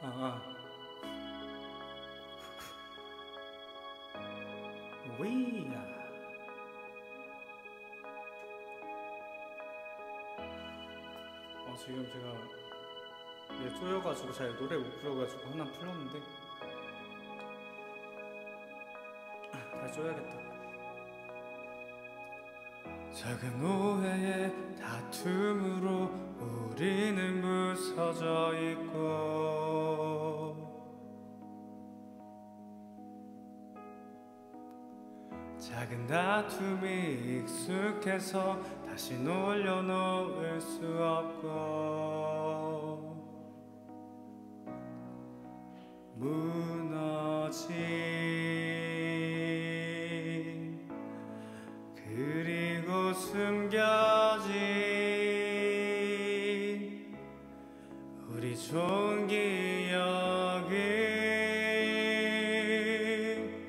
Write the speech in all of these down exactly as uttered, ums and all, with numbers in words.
아, 아. 위야. 어, 지금 제가 얘 쪼여가지고 잘 노래 못 불러가지고 하나 풀렸는데 다시 쪼야겠다. 작은 오해의 다툼으로 우리는 부서져 있고 작은 다툼이 익숙해서 다시 놀려놓을 수 없고 무너진 그리고 숨겨진 우리 좋은 기억은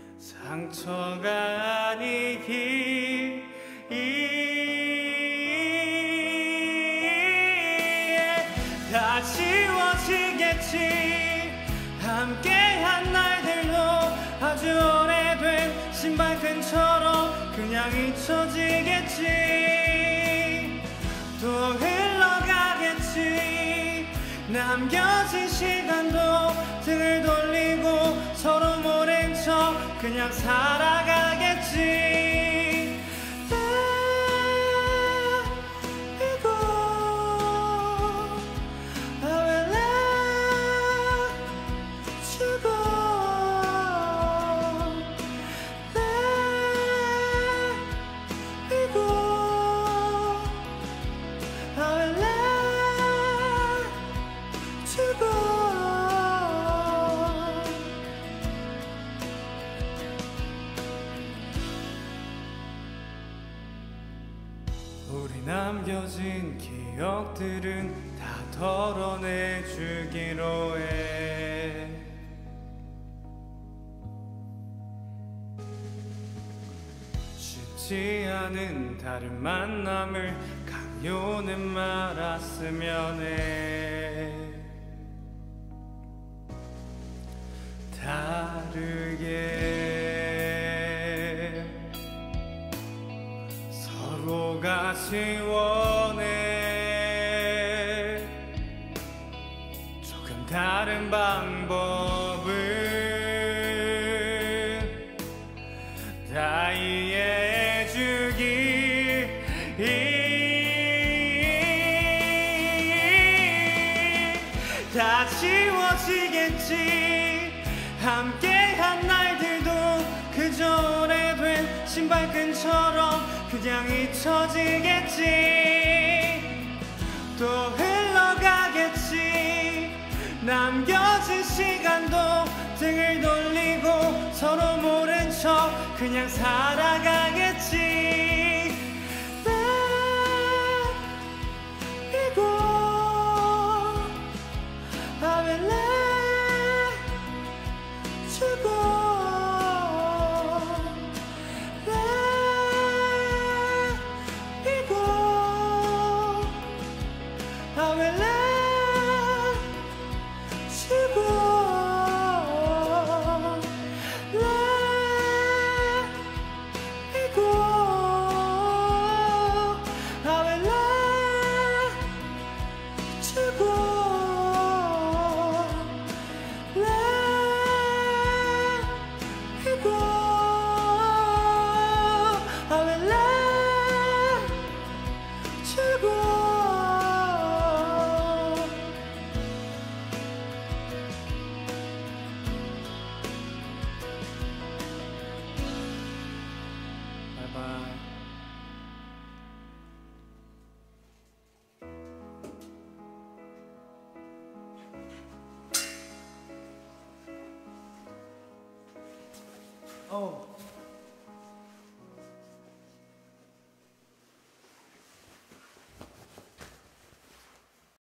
상처가 아니기 다 지워지겠지. 함께한 날들도 아주 오래된 신발끈처럼 그냥 잊혀지겠지. 또 흘러가겠지. 남겨진 시간도 등을 돌리고 서로 모른 척 그냥 살아가겠지. 우리 남겨진 기억들은 다 덜어내주기로 해. 쉽지 않은 다른 만남을 강요는 말았으면 해. 다르게 서로가 지원해 조금 다른 방법은 다 이해해주기. 다 지워지겠지. 함께한 날들도 그저 오래된 신발끈처럼 그냥 잊혀지겠지. 또 흘러가겠지. 남겨진 시간도 등을 돌리고 서로 모른 척 그냥 살아가겠지. Oh.